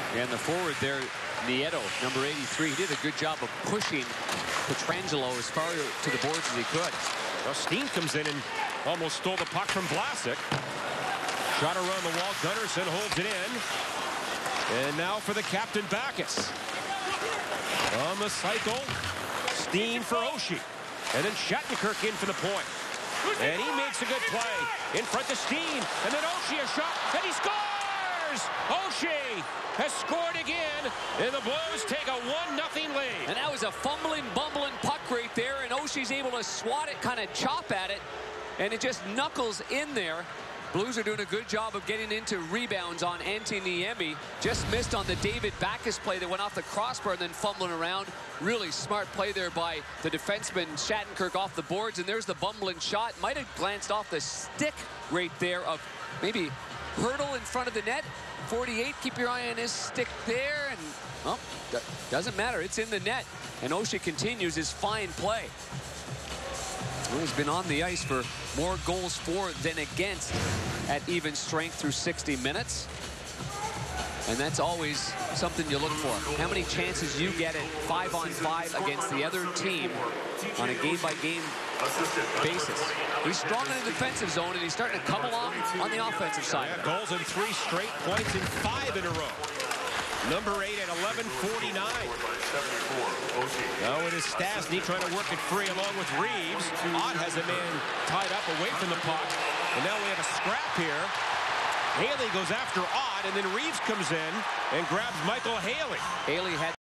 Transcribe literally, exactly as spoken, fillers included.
And the forward there, Nieto, number eighty-three, he did a good job of pushing Pietrangelo as far to the boards as he could. Well, Steen comes in and almost stole the puck from Vlasic. Shot around the wall. Gunnarsson holds it in. And now for the captain, Backes. On the cycle, Steen for Oshie. And then Shattenkirk in for the point. And he makes a good play. In front to Steen. And then Oshie a shot. And he scores! Oshie has scored again. And the Blues take a one nothing lead. And that was a fumbling, bumbling puck right there. And Oshie's able to swat it, kind of chop at it. And it just knuckles in there. Blues are doing a good job of getting into rebounds on Antti Niemi. Just missed on the David Backes play that went off the crossbar and then fumbling around. Really smart play there by the defenseman Shattenkirk off the boards. And there's the bumbling shot. Might have glanced off the stick right there of maybe Hurdle in front of the net. forty-eight, keep your eye on his stick there. And, well, doesn't matter. It's in the net. And Oshie continues his fine play. Well, he's been on the ice for more goals for than against at even strength through sixty minutes. And that's always something you look for. How many chances you get at five on five against the other team on a game-by-game basis. He's strong in the defensive zone, and he's starting to come along on the offensive side. Yeah, goals in three straight, points in five in a row. Number eight at eleven forty-nine. Now it is Stastny trying to work it free along with Reeves. Ott has a man tied up away from the puck. And now we have a scrap here. Haley goes after Ott, and then Reeves comes in and grabs Michael Haley. Haley had